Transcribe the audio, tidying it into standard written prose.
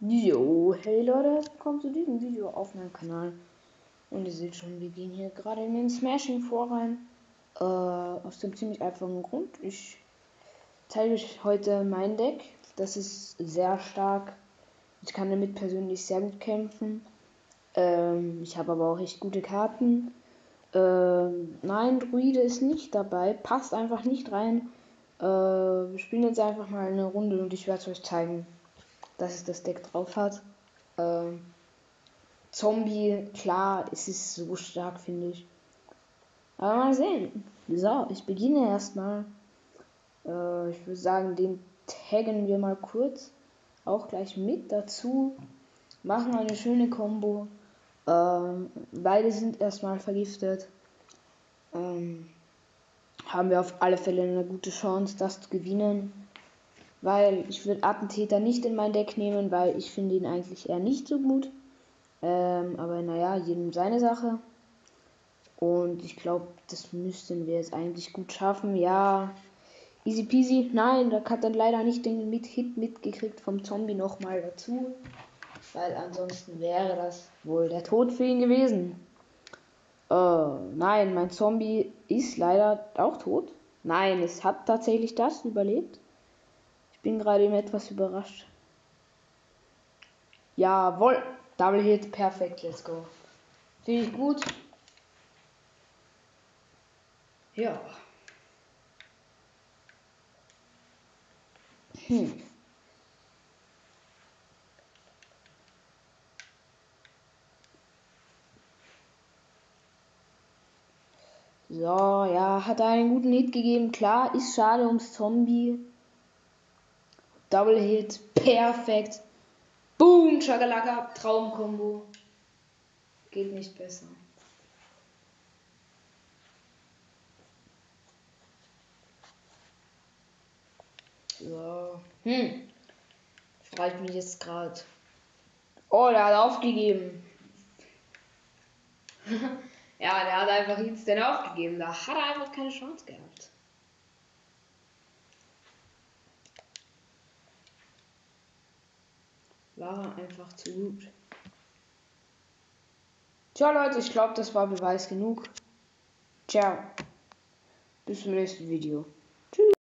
Jo, hey Leute, willkommen zu diesem Video auf meinem Kanal. Und ihr seht schon, wir gehen hier gerade in den Smashing vor rein. Aus dem ziemlich einfachen Grund. Ich zeige euch heute mein Deck. Das ist sehr stark. Ich kann damit persönlich sehr gut kämpfen. Ich habe aber auch echt gute Karten. Nein, Druide ist nicht dabei. Passt einfach nicht rein. Wir spielen jetzt einfach mal eine Runde und ich werde euch zeigen, dass es das Deck drauf hat. Zombie, klar, es ist so stark, finde ich. Aber mal sehen. So, ich beginne erstmal. Ich würde sagen, den taggen wir mal kurz. Auch gleich mit dazu. Machen eine schöne Combo. Beide sind erstmal vergiftet. Haben wir auf alle Fälle eine gute Chance, das zu gewinnen. Weil ich würde Attentäter nicht in mein Deck nehmen, weil ich finde ihn eigentlich eher nicht so gut. Aber naja, jedem seine Sache. Und ich glaube, das müssten wir jetzt eigentlich gut schaffen. Ja, easy peasy. Nein, da hat dann leider nicht den Hit mitgekriegt vom Zombie nochmal dazu. Weil ansonsten wäre das wohl der Tod für ihn gewesen. Nein, mein Zombie ist leider auch tot. Nein, es hat tatsächlich das überlebt. Ich bin gerade eben etwas überrascht. Jawohl, Double Hit, perfekt, let's go. Finde ich gut. Ja. So, ja, hat einen guten Hit gegeben. Klar, ist schade ums Zombie. Double Hit, perfekt. Boom, Chakalaka, Traumkombo. Geht nicht besser. So. Freut mich jetzt gerade. Oh, der hat aufgegeben. Ja, der hat einfach instant aufgegeben. Da hat er einfach keine Chance gehabt. War er einfach zu gut. Tja, Leute, ich glaube, das war Beweis genug. Ciao. Bis zum nächsten Video. Tschüss.